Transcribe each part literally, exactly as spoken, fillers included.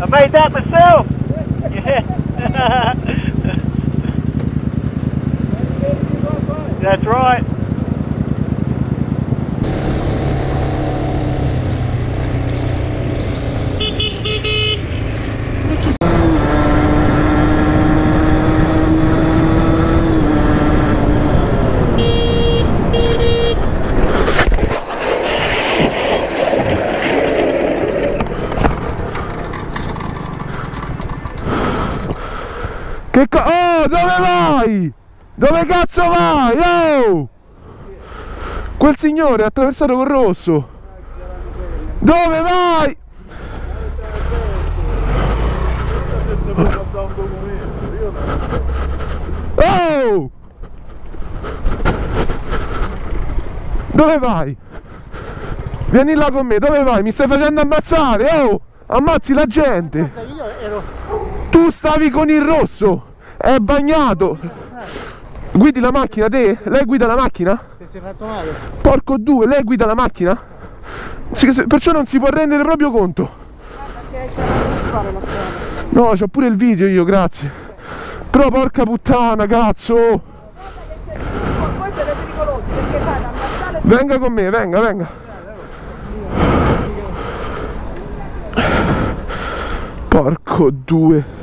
I made that myself! Yeah. That's right. Che co- oh, dove vai? Dove cazzo vai? Oh! Quel signore ha attraversato col rosso. Dove vai? Oh! Dove vai? Vieni là con me, dove vai? Mi stai facendo ammazzare, oh! Ammazzi la gente! Io ero... Tu stavi con il rosso! È bagnato! Guidi la macchina te? Lei guida la macchina? Ti sei fatto male? Porco due, lei guida la macchina? Perciò non si può rendere proprio conto. No, c'ho pure il video io, grazie. Però porca puttana, cazzo! Voi siete pericolosi perché fate ammazzare... Venga con me, venga, venga. Porco due.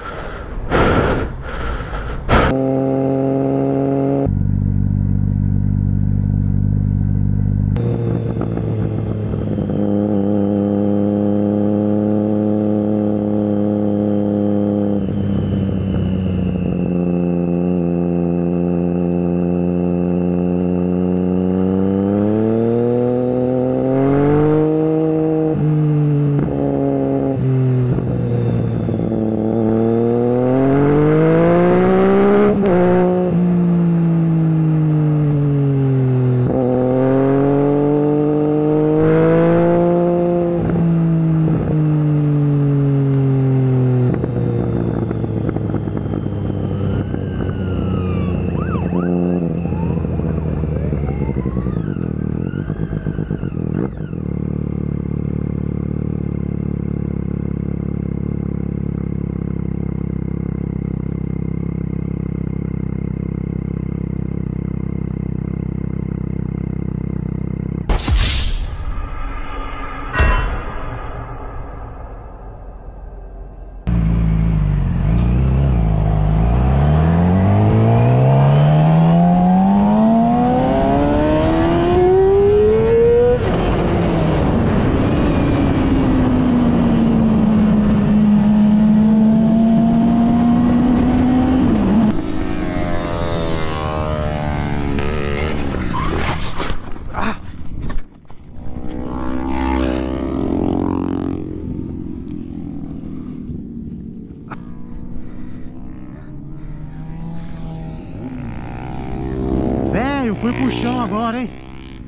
Velho, foi pro chão agora, hein?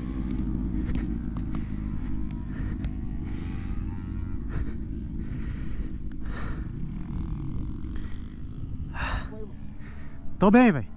Tô bem, velho.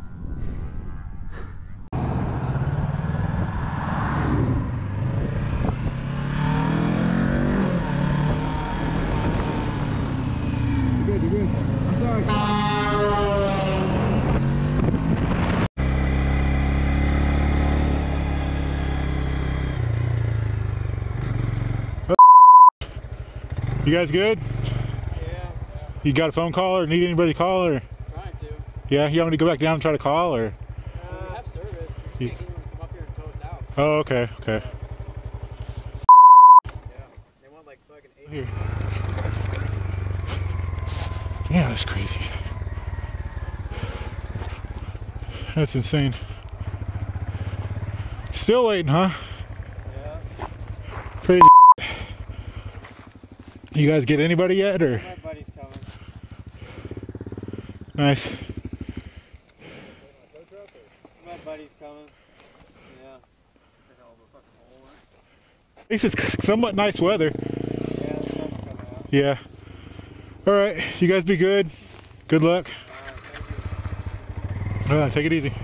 You guys good? Yeah. You got a phone call or need anybody to call or? Trying to. Yeah, you want me to go back down and try to call or? Uh, we have service. We just can't even come up here and tow us out. Oh, okay, okay. Yeah. They want like fucking eight. Here. Yeah, that's crazy. That's insane. Still waiting, huh? Yeah. Crazy. You guys get anybody yet, or? My buddy's coming. Nice. My buddy's coming. Yeah. At least it's somewhat nice weather. Yeah, the sun's coming out. Yeah. All right, you guys be good. Good luck. All right, thank you. Uh, take it easy.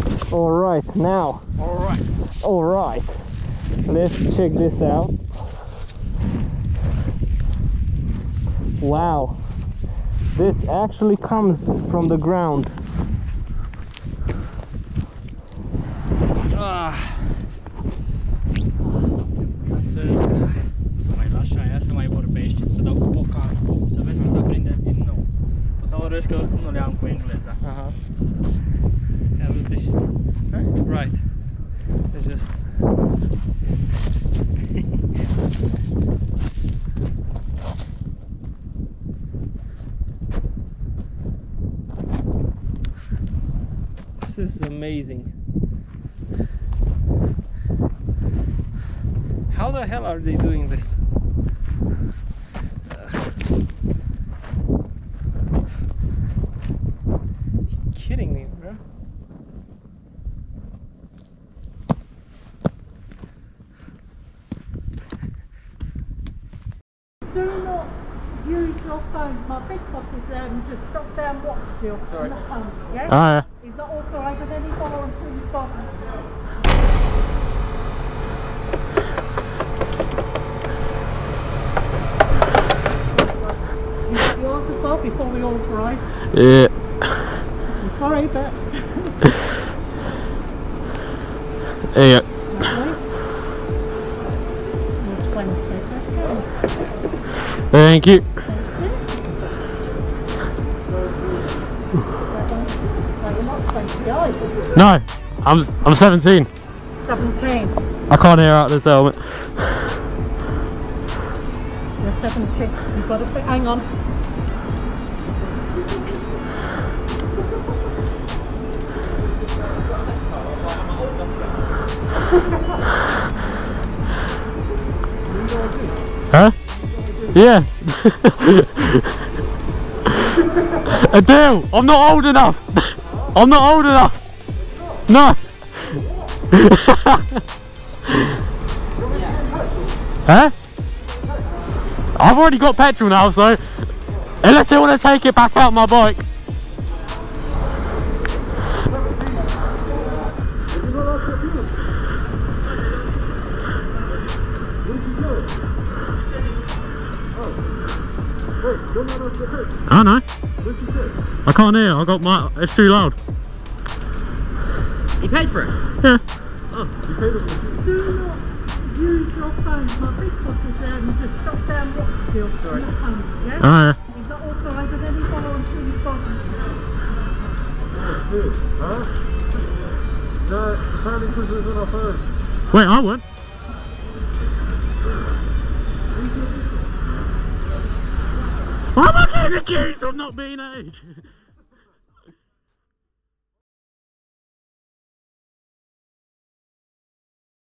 All right, now. All right. All right. Let's check this out. Wow. This actually comes from the ground. Ah. Să, să mai lași aia, să mai vorbești, să dau cu bocanul, să vezi că se aprinde din nou. O să vorbesc că oricum nu le am cu engleza. Aha. Ia du-te și... Right. Deci just... This is amazing. How the hell are they doing this? You kidding me, bro? Do not use your phone. My big boss is there and just dropped down watched you on the phone. Yeah? Ah, He's not authorising any more until you've got You got yours as well before we authorise. yeah. I'm sorry, but There you go. Thank you. No, I'm I'm seventeen. seventeen. I can't hear out of this helmet. You're seventeen. You've got to be, hang on. Huh? Yeah. Adele, I'm not old enough. I'm not old enough. No. Huh? I've already got petrol now, so unless they want to take it back out my bike. I know. I can't hear. I got my. It's too loud. You paid for it? Yeah. Do not use your phone. My big boss is there and just dropped down watched you on the phone. Yeah? Oh, yeah. He's not authorising any more until you've got Wait, I won. Why am I getting accused of not being age?